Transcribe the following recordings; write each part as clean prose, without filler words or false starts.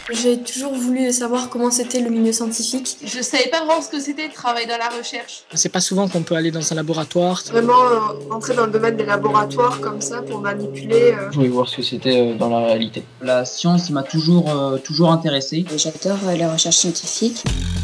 J'ai toujours voulu savoir comment c'était le milieu scientifique. Je savais pas vraiment ce que c'était de travailler dans la recherche. C'est pas souvent qu'on peut aller dans un laboratoire. Vraiment entrer dans le domaine des laboratoires comme ça pour manipuler. Je voulais voir ce que c'était dans la réalité. La science m'a toujours intéressé. J'adore la recherche scientifique.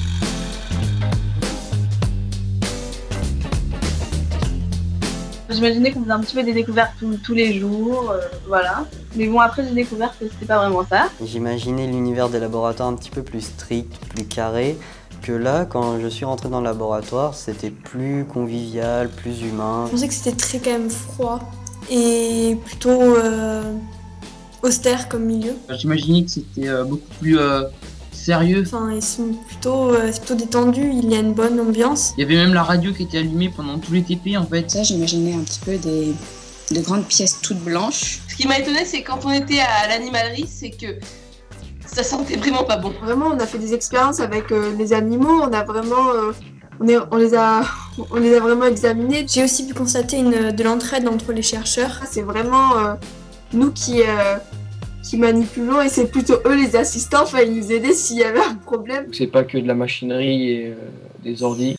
J'imaginais qu'on faisait un petit peu des découvertes tous les jours, voilà. Mais bon, après j'ai découvert que c'était pas vraiment ça. J'imaginais l'univers des laboratoires un petit peu plus strict, plus carré, que là, quand je suis rentré dans le laboratoire, c'était plus convivial, plus humain. Je pensais que c'était très quand même froid et plutôt austère comme milieu. J'imaginais que c'était beaucoup plus sérieux. Enfin, ils sont plutôt détendus, il y a une bonne ambiance. Il y avait même la radio qui était allumée pendant tous les TP en fait. Ça, j'imaginais un petit peu de grandes pièces toutes blanches. Ce qui m'a étonné, c'est quand on était à l'animalerie, c'est que ça sentait vraiment pas bon. Vraiment, on a fait des expériences avec les animaux, on a vraiment... on les a vraiment examinés. J'ai aussi pu constater de l'entraide entre les chercheurs. C'est vraiment nous qui manipulons et c'est plutôt eux les assistants, enfin ils nous aidaient s'il y avait un problème. C'est pas que de la machinerie et des ordi.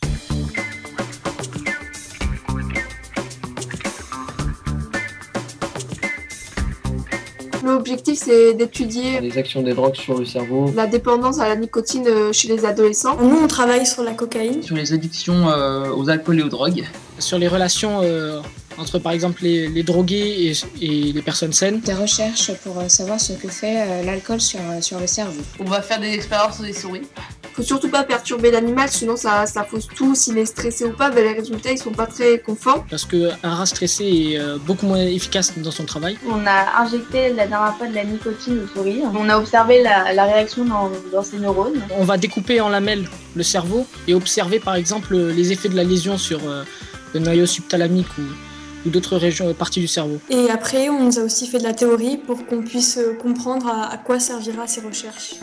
L'objectif c'est d'étudier Les actions des drogues sur le cerveau. la dépendance à la nicotine chez les adolescents. Nous, on travaille sur la cocaïne. Sur les addictions aux alcools et aux drogues. Sur les relations entre par exemple les drogués et les personnes saines. Des recherches pour savoir ce que fait l'alcool sur le cerveau. On va faire des expériences sur des souris. Faut surtout pas perturber l'animal, sinon ça fausse tout. S'il est stressé ou pas, les résultats ils sont pas très conformes. Parce qu'un rat stressé est beaucoup moins efficace dans son travail. On a injecté la dernière fois de la nicotine aux souris. On a observé la réaction dans ces neurones. On va découper en lamelles le cerveau et observer par exemple les effets de la lésion sur le noyau subthalamique ou d'autres parties du cerveau. Et après, on nous a aussi fait de la théorie pour qu'on puisse comprendre à quoi servira ces recherches.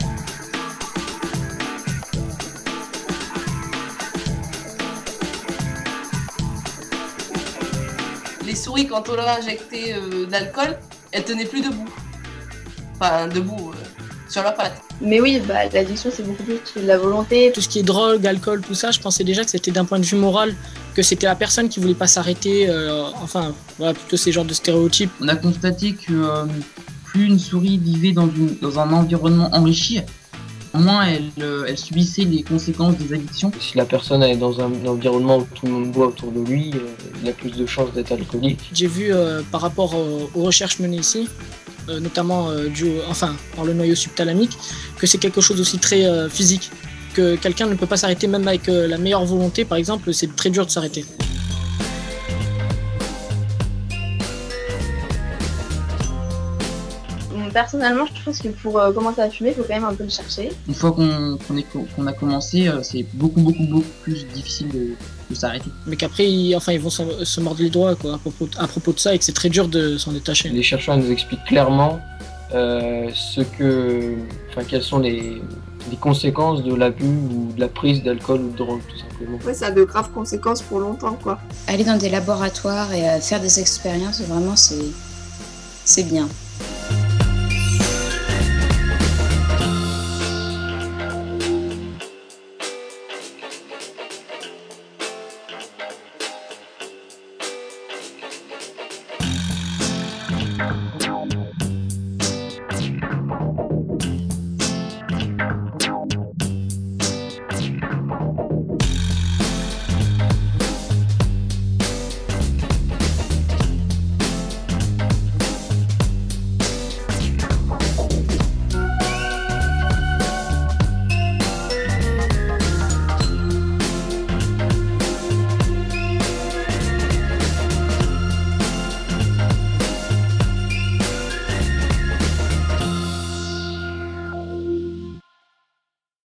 Les souris, quand on leur a injecté de l'alcool, elles tenaient plus debout. Enfin, debout, sur leurs pattes. Mais oui, l'addiction c'est beaucoup plus que de la volonté. Tout ce qui est drogue, alcool, tout ça, je pensais déjà que c'était d'un point de vue moral, que c'était la personne qui voulait pas s'arrêter, enfin, voilà, plutôt ces genres de stéréotypes. On a constaté que plus une souris vivait dans un environnement enrichi, moins elle subissait les conséquences des addictions. Si la personne est dans un environnement où tout le monde boit autour de lui, il a plus de chances d'être alcoolique. J'ai vu par rapport aux recherches menées ici, notamment par le noyau subthalamique, que c'est quelque chose aussi très physique, que quelqu'un ne peut pas s'arrêter même avec la meilleure volonté, par exemple, c'est très dur de s'arrêter. Personnellement, je pense que pour commencer à fumer, il faut quand même un peu le chercher. Une fois qu'on a commencé, c'est beaucoup plus difficile de s'arrêter. Mais qu'après, ils vont se mordre les doigts quoi, à propos de ça et que c'est très dur de s'en détacher. Les chercheurs nous expliquent clairement quelles sont les conséquences de l'abus ou de la prise d'alcool ou de drogue, tout simplement. Ouais, ça a de graves conséquences pour longtemps, quoi. Aller dans des laboratoires et faire des expériences, vraiment, c'est bien.